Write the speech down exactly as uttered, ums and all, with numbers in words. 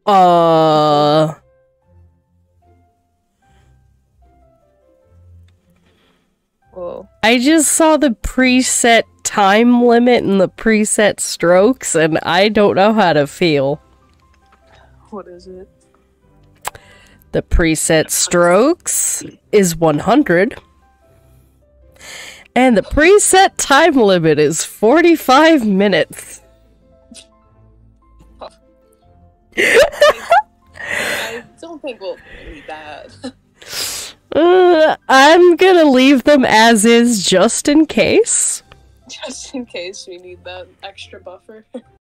Uh... Whoa. I just saw the preset time limit and the preset strokes, and I don't know how to feel. What is it? The preset strokes is one hundred. And the preset time limit is forty-five minutes. I don't think we'll need that. uh, I'm gonna leave them as is just in case. Just in case we need that extra buffer.